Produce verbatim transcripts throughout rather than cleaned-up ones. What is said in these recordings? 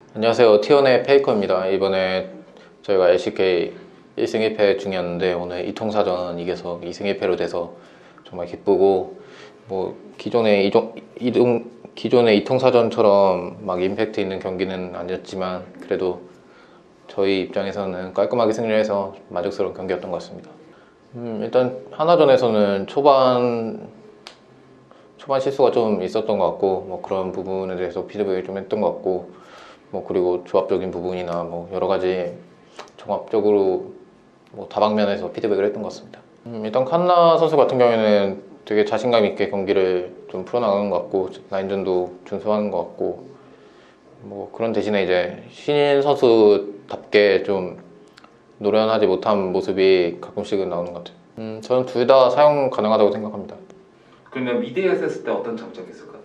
안녕하세요. 티원의 페이커입니다. 이번에 저희가 엘씨케이 일 승 일 패 중이었는데 오늘 이통사전 이겨서 이 승 일 패로 돼서 정말 기쁘고, 뭐 기존의 이종, 이동, 기존의 이통사전처럼 막 임팩트 있는 경기는 아니었지만 그래도 저희 입장에서는 깔끔하게 승리해서 만족스러운 경기였던 것 같습니다. 음, 일단 하나전에서는 초반 초반 실수가 좀 있었던 것 같고, 뭐 그런 부분에 대해서 피드백을 좀 했던 것 같고, 뭐 그리고 조합적인 부분이나 뭐 여러 가지 종합적으로 뭐 다방면에서 피드백을 했던 것 같습니다. 음, 일단 칸나 선수 같은 경우에는 되게 자신감 있게 경기를 좀 풀어나가는 것 같고, 라인전도 준수하는 것 같고, 뭐 그런 대신에 이제 신인 선수답게 좀 노련하지 못한 모습이 가끔씩은 나오는 것 같아요. 음, 저는 둘 다 사용 가능하다고 생각합니다. 그러면 미드에 섰을 때 어떤 장점이 있을까요?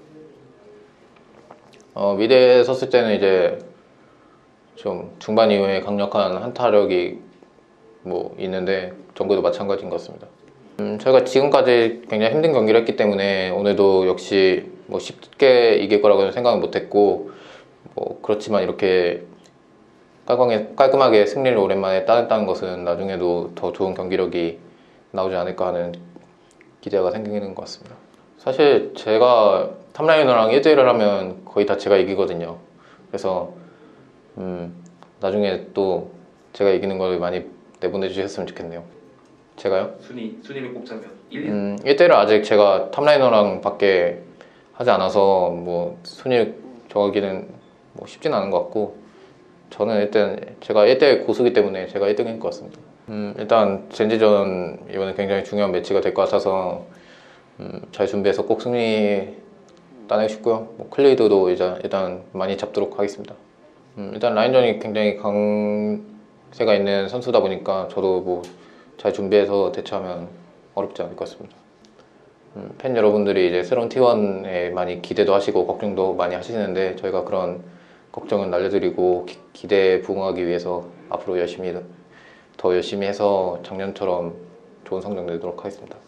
어, 미드에 섰을 때는 이제 좀 중반 이후에 강력한 한타력이 뭐 있는데, 정글도 마찬가지인 것 같습니다. 음, 저희가 지금까지 굉장히 힘든 경기를 했기 때문에 오늘도 역시 뭐 쉽게 이길 거라고는 생각은 못했고, 뭐 그렇지만 이렇게 깔끔하게, 깔끔하게 승리를 오랜만에 따냈다는 것은 나중에도 더 좋은 경기력이 나오지 않을까 하는 기대가 생기는 것 같습니다. 사실 제가 탑라이너랑 일 대일을 하면 거의 다 제가 이기거든요. 그래서 음, 나중에 또 제가 이기는 걸 많이 내보내 주셨으면 좋겠네요. 제가요? 순위, 순위를 꼽자면 일, 위? 음, 일 대일을 아직 제가 탑라이너랑 밖에 하지 않아서 뭐 순위 정하기는 뭐 쉽진 않은 것 같고, 저는 일단 제가 일 대일 고수기 때문에 제가 일 등일 것 같습니다. 음, 일단 젠지전 이번에 굉장히 중요한 매치가 될 것 같아서 음, 잘 준비해서 꼭 승리 따내고 싶고요. 뭐 클레이드도 이제 일단 많이 잡도록 하겠습니다. 음, 일단 라인전이 굉장히 강세가 있는 선수다 보니까 저도 뭐 잘 준비해서 대처하면 어렵지 않을 것 같습니다. 음, 팬 여러분들이 이제 새로운 티원에 많이 기대도 하시고 걱정도 많이 하시는데, 저희가 그런 걱정은 날려드리고 기, 기대에 부응하기 위해서 앞으로 열심히 더 열심히 해서 작년처럼 좋은 성적 내도록 하겠습니다.